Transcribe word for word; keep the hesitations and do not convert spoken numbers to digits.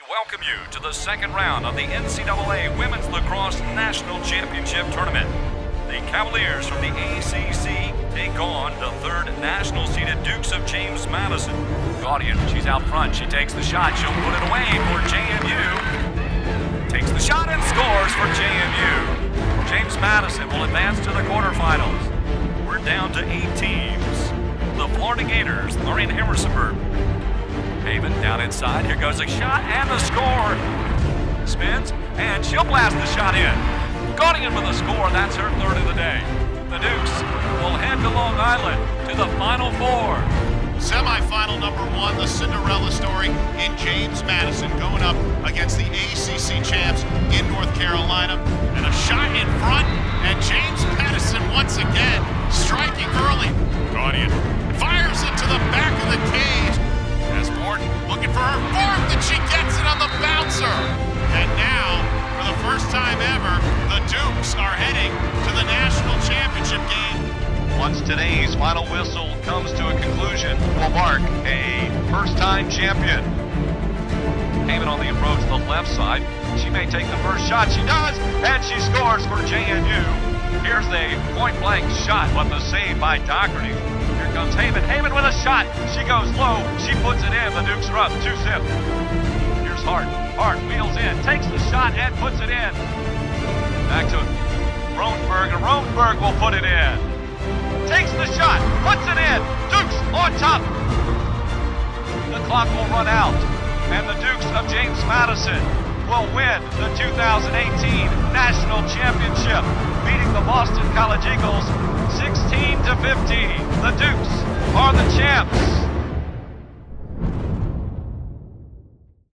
welcome you to the second round of the N C double A Women's Lacrosse National Championship Tournament. The Cavaliers from the A C C take on the third national seeded Dukes of James Madison. Gaudian, she's out front. She takes the shot. She'll put it away for J M U. Takes the shot and scores for J M U. James Madison will advance to the quarterfinals. We're down to eight teams. The Florida Gators are in Harrisonburg. Haven down inside. Here goes a shot and the score. Spins and she'll blast the shot in. Gaudian with a score. That's her third of the day. The Dukes will head to Long Island to the Final Four. Semi-final number one, the Cinderella story in James Madison going up against the A C C champs in North Carolina. And a shot in front, and James Madison once again striking early. Gaudian fires it to the back of the cage. As Morton looking for her fourth, and she gets it on the bouncer. And now, for the first time ever, the Dukes are heading to the national championship game. Once today's final whistle comes to a conclusion, will mark a first-time champion. Haven on the approach to the left side. She may take the first shot. She does, and she scores for J M U. Here's the point-blank shot, but the save by Doherty. Here comes Haven. Haven with a shot. She goes low. She puts it in. The Dukes are up two zip. Here's Hart. Hart wheels in, takes the shot, and puts it in. Back to Rosenberg, and Rosenberg will put it in. Takes the shot, puts it in. Dukes on top. The clock will run out, and the Dukes of James Madison will win the two thousand eighteen National Championship, beating the Boston College Eagles sixteen to fifteen. The Dukes are the champs.